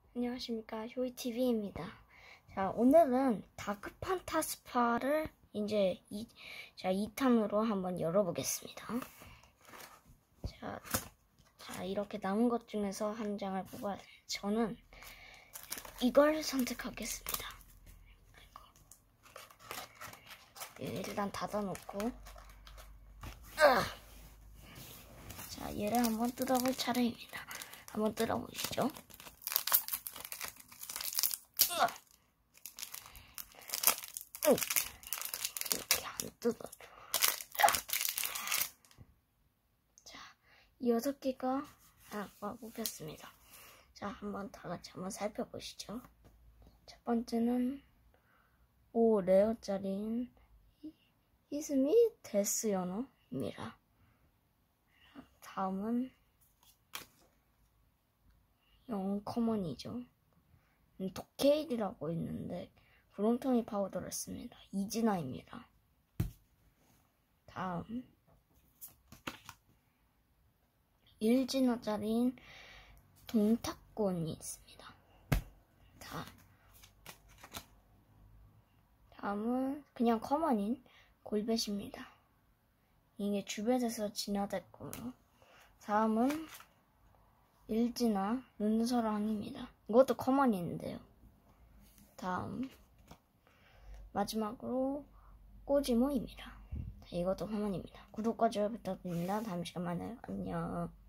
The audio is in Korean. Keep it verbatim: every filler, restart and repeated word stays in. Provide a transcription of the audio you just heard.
안녕하십니까, 효이티비입니다. 자, 오늘은 다크 판타스파를 이제 이, 자, 이 탄으로 한번 열어보겠습니다. 자, 자, 이렇게 남은 것 중에서 한 장을 뽑아, 저는 이걸 선택하겠습니다. 일단 닫아놓고, 자, 얘를 한번 뜯어볼 차례입니다. 한번 뜯어보시죠. 이렇게 안 뜯어. 자, 이 여섯 개가 아까 뽑혔습니다. 자, 한번 다 같이 한번 살펴보시죠. 첫 번째는 오 레어짜리인 히스미 데스 연어입니다. 다음은 영 커먼이죠. 도케일이라고 있는데 브롱토니 파우더를 씁니다. 이진아입니다. 다음 일 진화짜리인 동탁권이 있습니다. 다, 다음은 그냥 커먼인 골벳입니다. 이게 주벳에서 진화됐고요. 다음은 일 진화 눈설왕입니다. 이것도 커먼인데요. 다음 마지막으로 꼬지모입니다. 이것도 커먼입니다. 구독과 좋아요 부탁드립니다. 다음 시간에 만나요. 안녕.